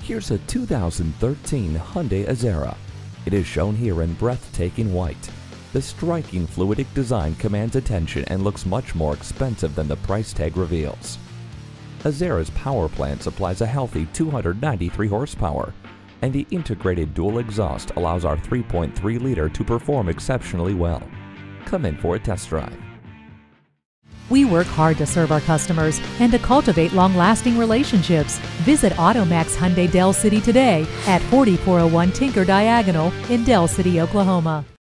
Here's a 2013 Hyundai Azera. It is shown here in breathtaking white. The striking fluidic design commands attention and looks much more expensive than the price tag reveals. Azera's power plant supplies a healthy 293 horsepower, and the integrated dual exhaust allows our 3.3-liter to perform exceptionally well. Come in for a test drive. We work hard to serve our customers and to cultivate long-lasting relationships. Visit Automax Hyundai Del City today at 4401 Tinker Diagonal in Del City, Oklahoma.